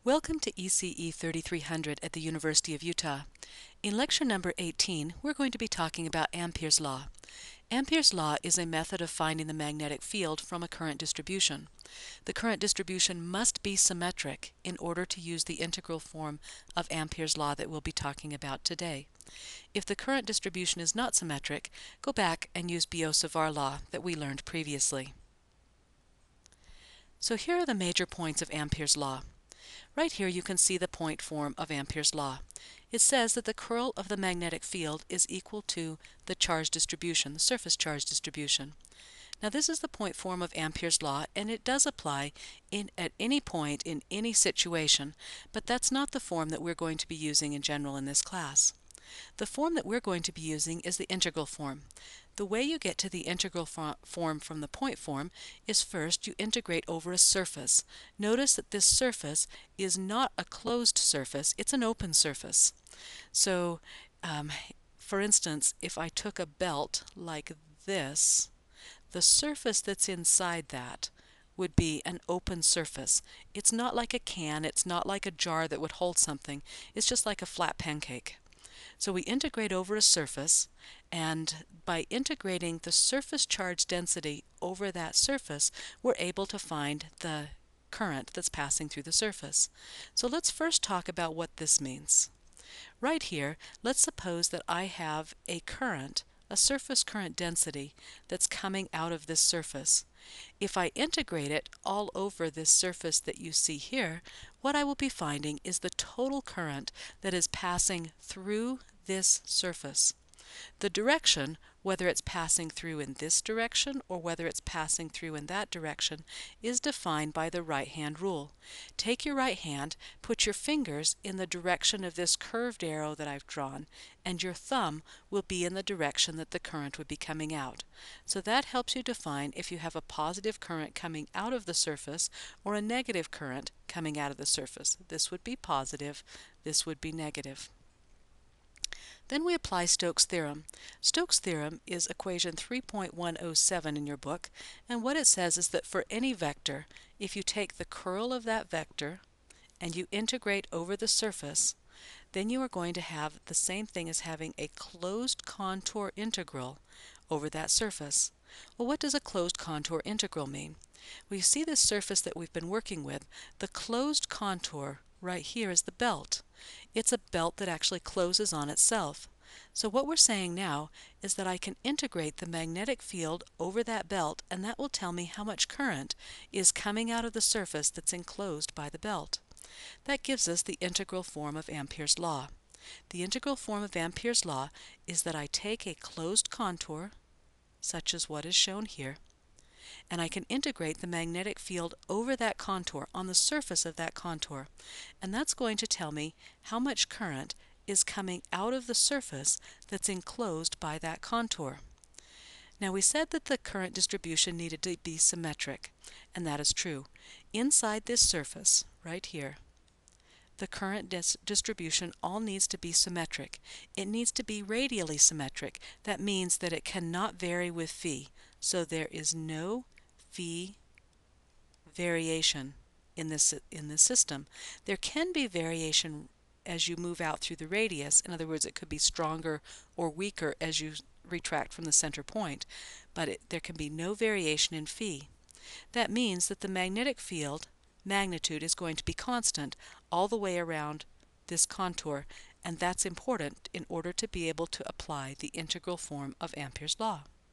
Welcome to ECE 3300 at the University of Utah. In lecture number 18, we're going to be talking about Ampere's law. Ampere's law is a method of finding the magnetic field from a current distribution. The current distribution must be symmetric in order to use the integral form of Ampere's law that we'll be talking about today. If the current distribution is not symmetric, go back and use Biot-Savart law that we learned previously. So here are the major points of Ampere's law. Right here you can see the point form of Ampere's law. It says that the curl of the magnetic field is equal to the charge distribution, the surface charge distribution. Now this is the point form of Ampere's law, and it does apply at any point in any situation, but that's not the form that we're going to be using in general in this class. The form that we're going to be using is the integral form. The way you get to the integral form from the point form is first you integrate over a surface. Notice that this surface is not a closed surface, it's an open surface. So, for instance, if I took a belt like this, the surface that's inside that would be an open surface. It's not like a can, it's not like a jar that would hold something, it's just like a flat pancake. So we integrate over a surface, and by integrating the surface charge density over that surface, we're able to find the current that's passing through the surface. So let's first talk about what this means. Right here, let's suppose that I have a current, a surface current density that's coming out of this surface. If I integrate it all over this surface that you see here, what I will be finding is the total current that is passing through this surface. The direction, whether it's passing through in this direction or whether it's passing through in that direction, is defined by the right-hand rule. Take your right hand, put your fingers in the direction of this curved arrow that I've drawn, and your thumb will be in the direction that the current would be coming out. So that helps you define if you have a positive current coming out of the surface or a negative current coming out of the surface. This would be positive, this would be negative. Then we apply Stokes' theorem. Stokes' theorem is equation 3.107 in your book, and what it says is that for any vector, if you take the curl of that vector and you integrate over the surface, then you are going to have the same thing as having a closed contour integral over that surface. Well, what does a closed contour integral mean? Well, you see this surface that we've been working with. The closed contour right here is the belt. It's a belt that actually closes on itself. So what we're saying now is that I can integrate the magnetic field over that belt, and that will tell me how much current is coming out of the surface that's enclosed by the belt. That gives us the integral form of Ampere's law. The integral form of Ampere's law is that I take a closed contour, such as what is shown here, and I can integrate the magnetic field over that contour, on the surface of that contour, and that's going to tell me how much current is coming out of the surface that's enclosed by that contour. Now we said that the current distribution needed to be symmetric, and that is true. Inside this surface, right here, the current distribution all needs to be symmetric. It needs to be radially symmetric. That means that it cannot vary with phi. So there is no phi variation in this system. There can be variation as you move out through the radius. In other words, it could be stronger or weaker as you retract from the center point, but there can be no variation in phi. That means that the magnetic field magnitude is going to be constant all the way around this contour, and that's important in order to be able to apply the integral form of Ampere's law.